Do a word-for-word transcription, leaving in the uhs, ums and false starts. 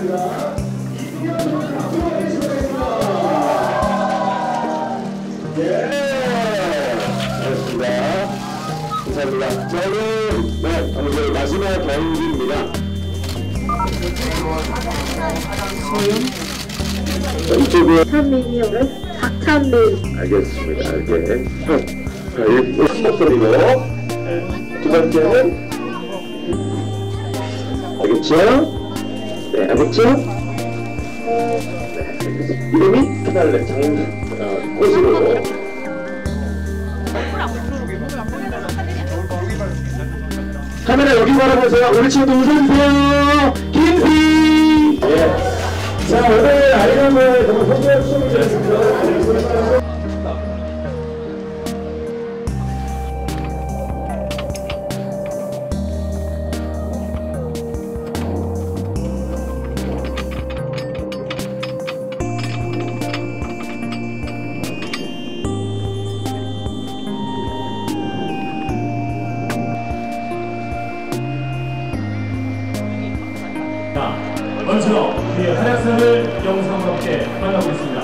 감사합니다. 예, 알겠습니다. 감사합니다. 저는 네, 오늘 마지막 경기입니다. 이쪽은 박찬민이 오늘 박찬민. 알겠습니다. 이렇게 자, 일 목소리로 네. 두 번째는 알겠죠? 네, 알겠죠? 네, 이름이 피날레 장 어, 꽃으로 카메라 여기 바라보세요. 우리 친구도 웃어주세요. 김피. 예. 자, 오늘 아이감을 너무 소개할 수 있습니다. 먼저 그의 활약상을 영상으로 함께 만나보겠습니다.